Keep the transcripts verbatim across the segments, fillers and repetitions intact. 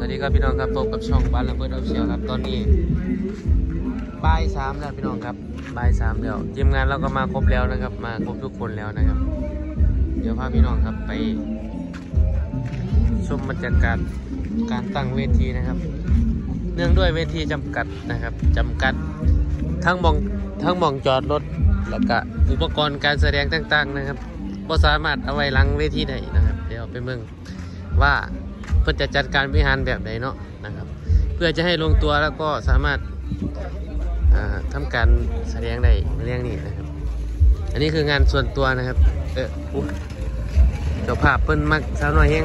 วัสดีครับพี่น้องครับพบกับช่องบ้านระเบิดออฟฟิเชียลครับตอนนี้บ่ายสามแล้วพี่น้องครับบ่ายสามแล้วทีมงานเราก็มาครบแล้วนะครับมาครบทุกคนแล้วนะครับเดี๋ยวพาพี่น้องครับไปชมบรรยากาศการตั้งเวทีนะครับเนื่องด้วยเวทีจำกัดนะครับจำกัดทั้งมองทั้งมองจอดรถแล้วก็อุปกรณ์การแสดงต่างๆนะครับก็สามารถเอาไว้หลังเวทีได้นะครับเดี๋ยวไปเมืองว่าเพื่อจะจัดการบริหารแบบไหนเนาะนะครับเพื่อจะให้ลงตัวแล้วก็สามารถทำการแสดงได้เรื่องนี้นะครับอันนี้คืองานส่วนตัวนะครับเออเจ้าภาพเพิ่นมักสาวน้อยแห้ง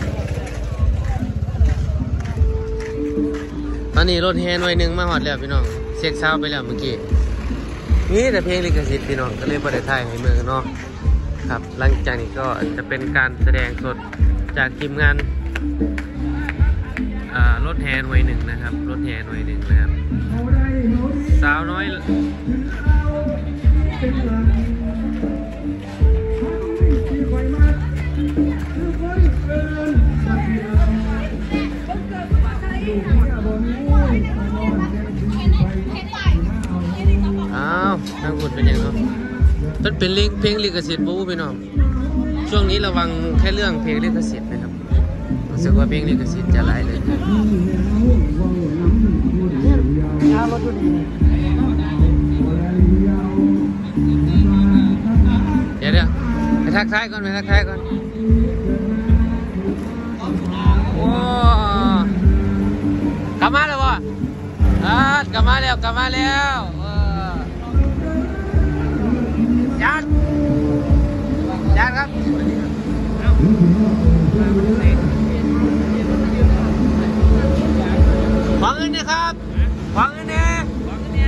ตอนนี้รถแฮหน่วยหนึ่งมาหอดแล้วพี่น้องเช็คเช้าไปแล้วเมื่อกี้นี่แต่เพลงลิขสิทธิ์พี่น้องก็เลยบริถ่ายให้เมืองเนาะครับหลังจากนี้ก็จะเป็นการแสดงสดจากทีมงานรถแฮหน่วยหนึ่งนะครับรถแฮหน่วยหนึ่งนะครับสาวน้อยอ้าวทางคุณเป็นยังไงต้นเป็นลิงเพลงลิขสิทธิ์บู๊พี่น้องช่วงนี้ระวังแค่เรื่องเพลงลิขสิทธิ์นะครับรู้สึกว่าเพลงลิขสิทธิ์จะหลายเลยเดี๋ยวเดี๋ยวไปทักทายก่อนไปทักทายก่อนโอ้กลับมาแล้ววะอ่ากลับมาแล้วกลับมาแล้วจานจานครับขอเงินนะครับขอเงินเนี่ยขอเงินเนี่ย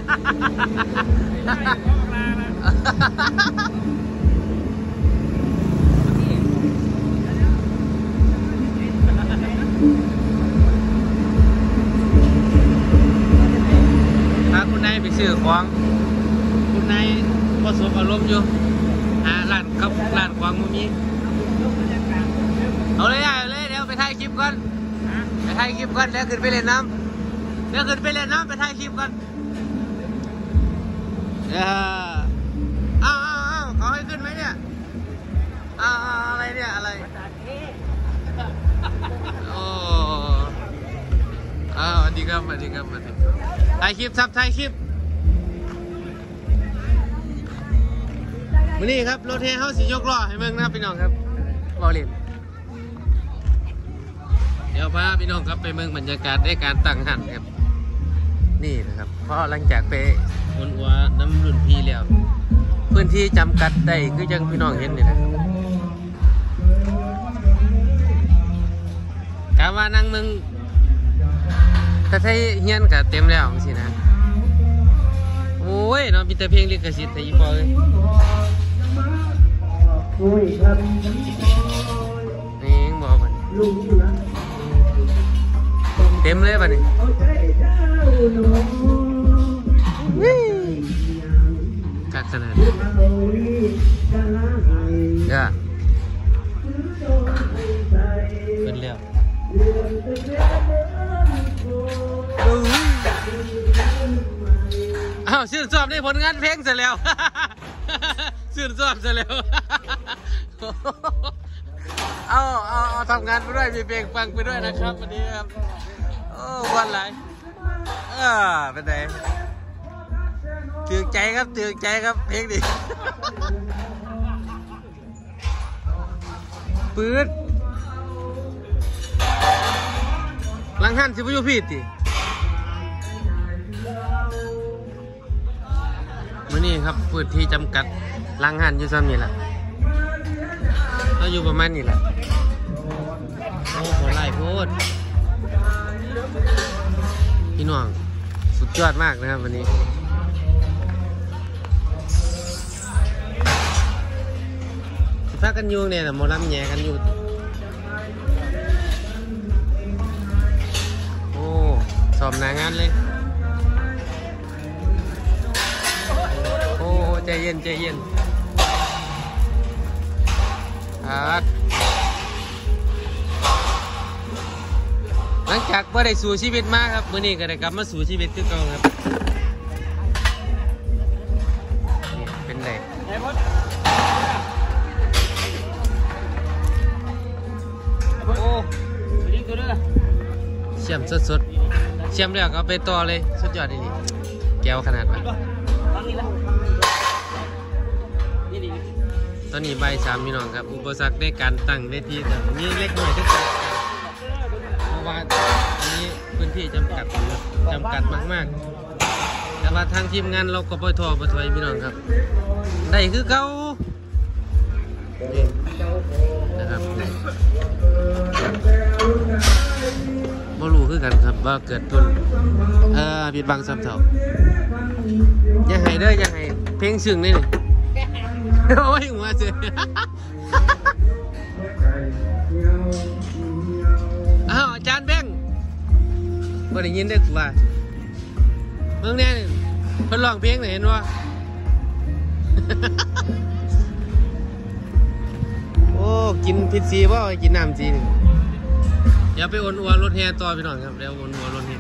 ถ้าคุณนายไปซื้อของคุณนายผสมอารมณ์อยู่หาร้านกับร้านของมุมนี้เอาเลยเอาเลยเดี๋ยวไปถ่ายคลิปก่อนไปถ่ายคลิปก่อนเดี๋ยวขึ้นไปเล่นน้ำเดี๋ยวขึ้นไปเล่นน้ำไปถ่ายคลิปก่อนเอออ้าวอ้าวอ้าวเขาให้ขึ้นไหมเนี่ยอ้าวอะไรเนี่ยอะไรโอ้อ้าวสวัสดีครับสวัสดีครับสวัสดีถ่ายคลิปทับถ่ายคลิปวันนี้ครับรถเทเฮาสิยกล้อให้เมืองนะพี่น้องครับบอลเล่นเดี๋ยวพาพี่น้องครับไปเมืองบรรยากาศในการตั้งหันครับนี่นะครับเพราะหลังจากไปวนวัวน้ำรุ่นพี่แล้วพื้นที่จำกัดได้คือยังพี่น้องเห็นนี่แหละกะว่านั่งเมืองถ้าใช้เฮียนกะเต็มแล้วสินะโอ้ยน้องมีแต่เพลงลิขสิทธิ์แต่ยี่ปอเลยนี่บอกมันเต็มเลยป่ะนี่กัดขนาดนี้ก็ขึ้นแล้วอ้าวชื่นชอบในผลงานเพลงเสร็จแล้วชื่นชอบเสร็จแล้วเอาเอาเอาทำงานไปด้วยมีเพลงฟังไปด้วยนะครับวันนี้ครับโอ้วันไหลเออเป็นไงตื่นใจครับตื่นใจครับเพลงนี้ปื๊ดหลังหันสิบยูพีติมื่อนี้ครับพื้นที่จำกัดลังหันอยู่ซ้ำนี่แหละเราอยู่ประมาณนี้แหละโอ้โหไล่โพดพี่น้องสุดยอดมากนะครับวันนี้สิพากันยูเนี่ยนะโมลัมแย่กันอยู่โอ้สอบหนางานเลยโอ้ใจเย็นใจเย็นอาร์ตหลังจากว่าได้สู่ชีวิตมาครับมื้อนี้ก็ได้กลับมาสู่ชีวิตคือเก่าครับนี่เป็นไงโอ้เชี่ยมสดๆเชี่ยมแล้วก็เอาไปต่อเลยสุดยอดดีๆแก้วขนาดนั้นตอนนี้ใบสามพี่น้องครับอุปสรรคในการตั้งเวทีแต่มีเล็กหน่อยที่สุดเพราะว่าอันนี้พื้นที่จำกัดจำกัดมากๆแต่ว่าทางทีมงานเราก็ปล่อยทอปล่อยถอยพี่น้องครับได้คือเก่านะครับบ่รู้คือกันครับว่าเกิดทุนเออผิดบังซ้ำเถ่ายังไงเด้อยังไงเพลงซึ้งนี่นี่โอ้ยหัวเสืออ้าวอาจารย์แบงค์บ่ได้ยินได้กูว่าเมืองแน่นี่เพิ่นร้องเพลงไหนเห็นวะโอ้กินพิซซี่บ่กินน้ำจีนอย่าไปอ่อนอัวรถแห่ต่อพี่น้องครับเดี๋ยวอ่อนอัวรถแห่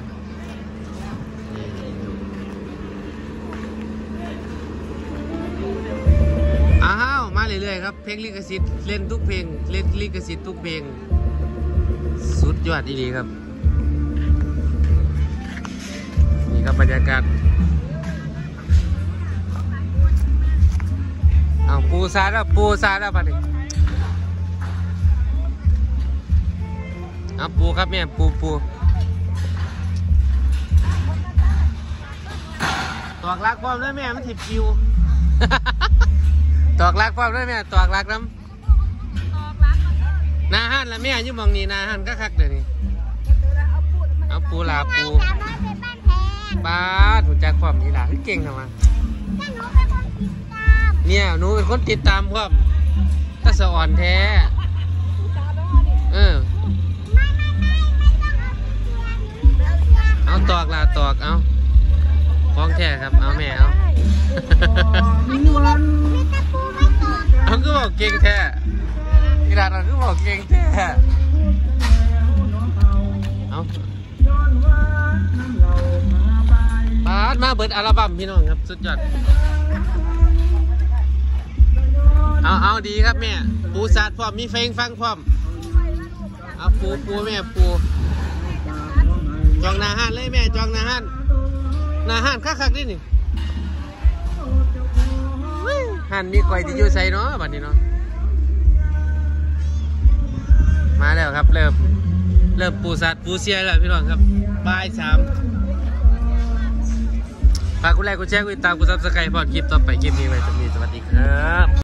อ้าวมาเรื่อยๆครับเพลงลิขสิทธิ์เล่นทุกเพลงเล่นลิขสิทธิ์ทุกเพลงสุดยอดดีๆครับนี่ครับบรรยากาศเอาปูซาดปูซาดปะนี่เอาปูครับแม่ปูปูตอกลักพร้อมด้วยแม่มันถิบคิวตอกลักพร้อมด้วยแม่ตอกลักน้ำนาฮันละแม่ยุ่มองนี่นาฮันก็คักเดี๋ยวนี้เอาปูลาปูป้าถูกจักความยีหลาที่เก่งทำไมเนี่ยหนูเป็นคนติดตามความถ้าสะอ่อนแท้เออเอาตอกลาตอกเอาฟ้องแท้ครับเอาแม่เอาเอาคือบอกเก่งแท้กีฬาเราคือบอกเก่งแท้เอาปาดมาเบิดอัลบั้มพี่น้องครับสุดยอดเอาเอาดีครับแม่ปูซาดพร้อมมีเพลงฟังพร้อมเอาปูปูแม่ปูจองนาฮันเลยแม่จองนาฮันนาฮันคักๆดินี่ฮันมีก๋วยที่อยู่ใส่เนาะบัดนี้เนาะมาแล้วครับเริ่มเริ่มปูสัตว์ปูเสียแล้วพี่น้องครับบ่ายสามฝากกดไลค์กดแชร์กดติดตามกดซับสไครป์พอดคลิปต่อไปคลิปนี้ไว้จะมีสวัสดีครับ